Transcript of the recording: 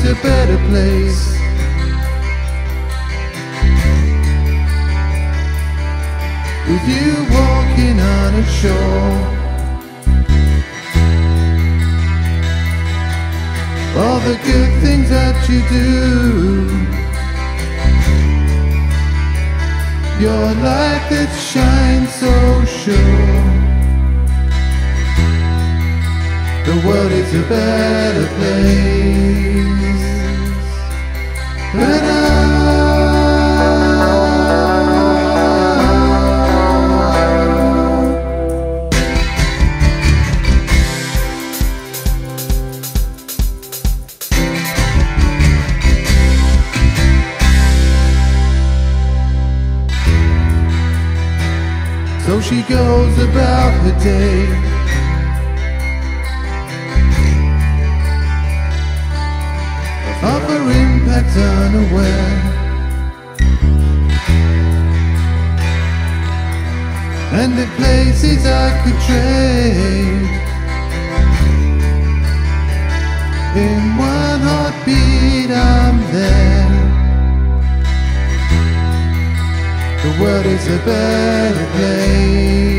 is a better place. With you walking on a shore, all the good things that you do, your light that shines so sure. The world is a better place. So she goes about her day, of her impact unaware, and the places I could trade. In one heartbeat I'm there. The world is a better place.